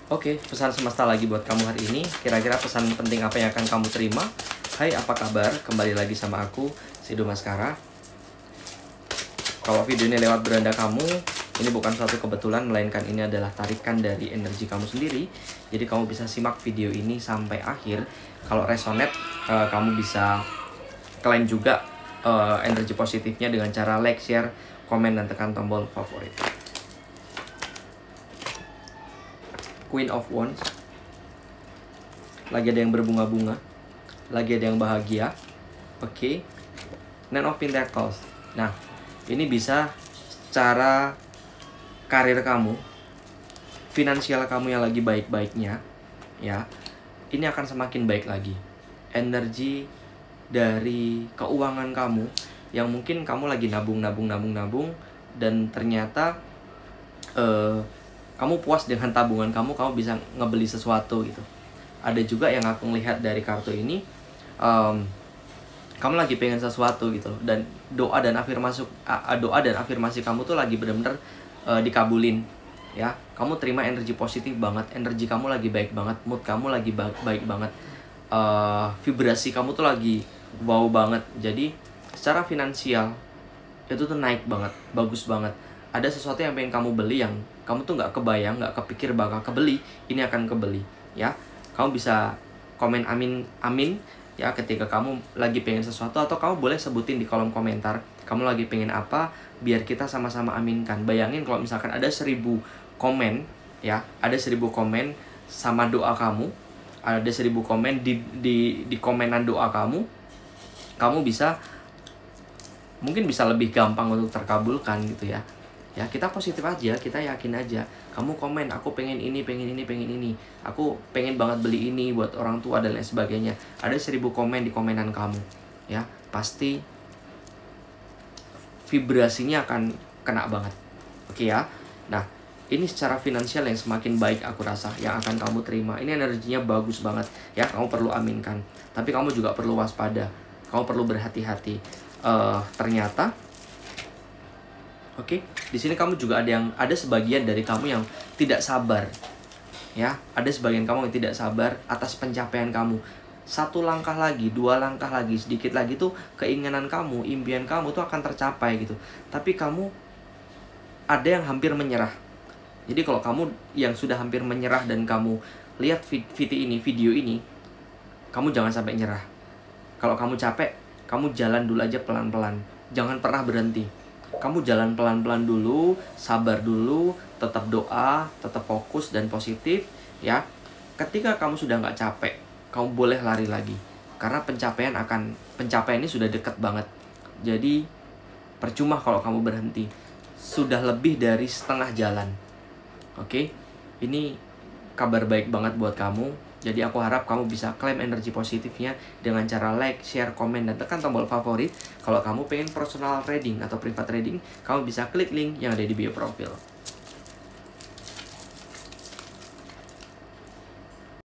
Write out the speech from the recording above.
Oke, pesan semesta lagi buat kamu hari ini. Kira-kira pesan penting apa yang akan kamu terima? Hai, apa kabar? Kembali lagi sama aku, Sido Maskara. Kalau video ini lewat beranda kamu, ini bukan suatu kebetulan, melainkan ini adalah tarikan dari energi kamu sendiri. Jadi kamu bisa simak video ini sampai akhir. Kalau resonate, kamu bisa klaim juga energi positifnya dengan cara like, share, komen, dan tekan tombol favorit. Queen of Wands. Lagi ada yang berbunga-bunga, lagi ada yang bahagia. Oke. Nine of Pentacles. Nah, ini bisa secara karir kamu, finansial kamu yang lagi baik-baiknya, ya. Ini akan semakin baik lagi. Energi dari keuangan kamu yang mungkin kamu lagi nabung dan ternyata kamu puas dengan tabungan kamu bisa ngebeli sesuatu gitu. Ada juga yang aku melihat dari kartu ini, kamu lagi pengen sesuatu gitu loh, dan doa dan afirmasi kamu tuh lagi benar-benar dikabulin, ya. Kamu terima energi positif banget, energi kamu lagi baik banget, mood kamu lagi baik banget, vibrasi kamu tuh lagi wow banget. Jadi secara finansial itu tuh naik banget, bagus banget. Ada sesuatu yang pengen kamu beli yang kamu tuh nggak kebayang, nggak kepikir bakal kebeli, ini akan kebeli, ya. Kamu bisa komen amin ya ketika kamu lagi pengen sesuatu, atau kamu boleh sebutin di kolom komentar kamu lagi pengen apa, biar kita sama-sama aminkan. Bayangin kalau misalkan ada 1000 komen, ya, ada 1000 komen sama doa kamu, ada 1000 komen di komenan doa kamu bisa mungkin bisa lebih gampang untuk terkabulkan gitu ya. Ya, kita positif aja, kita yakin aja. Kamu komen, aku pengen ini, aku pengen banget beli ini buat orang tua dan lain sebagainya. Ada 1000 komen di komenan kamu, ya, pasti vibrasinya akan kena banget. Oke ya. Nah, ini secara finansial yang semakin baik aku rasa yang akan kamu terima. Ini energinya bagus banget, ya. Kamu perlu aminkan. Tapi kamu juga perlu waspada. Kamu perlu berhati-hati. Ternyata oke, di sini kamu juga ada sebagian dari kamu yang tidak sabar, ya. Ada sebagian kamu yang tidak sabar atas pencapaian kamu. 1 langkah lagi, 2 langkah lagi, sedikit lagi tuh keinginan kamu, impian kamu tuh akan tercapai gitu. Tapi kamu ada yang hampir menyerah. Jadi kalau kamu yang sudah hampir menyerah dan kamu lihat video ini, kamu jangan sampai nyerah. Kalau kamu capek, kamu jalan dulu aja pelan-pelan. Jangan pernah berhenti. Kamu jalan pelan-pelan dulu, sabar dulu, tetap doa, tetap fokus dan positif, ya. Ketika kamu sudah nggak capek, kamu boleh lari lagi. Karena pencapaian ini sudah dekat banget. Jadi percuma kalau kamu berhenti. Sudah lebih dari setengah jalan. Oke? Ini kabar baik banget buat kamu. Jadi aku harap kamu bisa klaim energi positifnya dengan cara like, share, komen, dan tekan tombol favorit. Kalau kamu pengen personal trading atau private trading, kamu bisa klik link yang ada di bio profil.